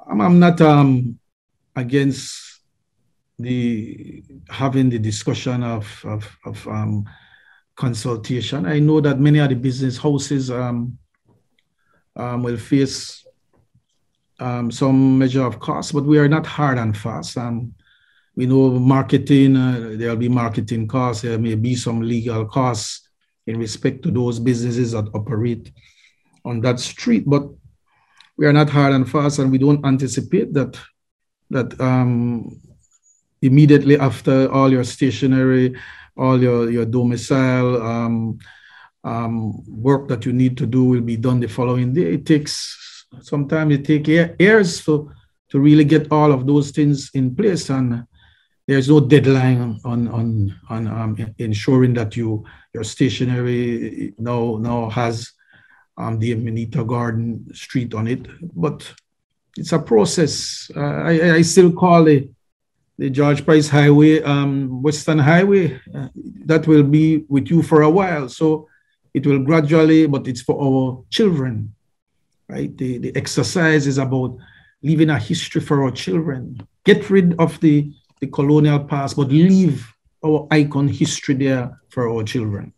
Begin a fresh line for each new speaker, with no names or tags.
I'm not against the having the discussion of consultation. I know that many of the business houses will face some measure of cost, but we are not hard and fast. We know marketing, there'll be marketing costs, there may be some legal costs in respect to those businesses that operate on that street, but we are not hard and fast, and we don't anticipate that immediately after all your stationery, all your domicile work that you need to do will be done the following day. It takes sometimes years to really get all of those things in place, and there's no deadline on ensuring that your stationery now has the Amanita Garden Street on it. But it's a process. I still call the George Price Highway Western Highway. That will be with you for a while. So it will gradually, but it's for our children, right? The exercise is about leaving a history for our children. Get rid of the colonial past, but leave our icon history there for our children.